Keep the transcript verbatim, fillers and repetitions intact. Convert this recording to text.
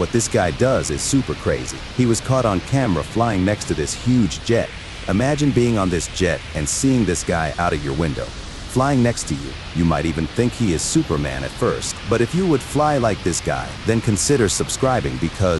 What this guy does is super crazy. He was caught on camera flying next to this huge jet. Imagine being on this jet and seeing this guy out of your window. Flying next to you, you might even think he is Superman at first. But if you would fly like this guy, then consider subscribing because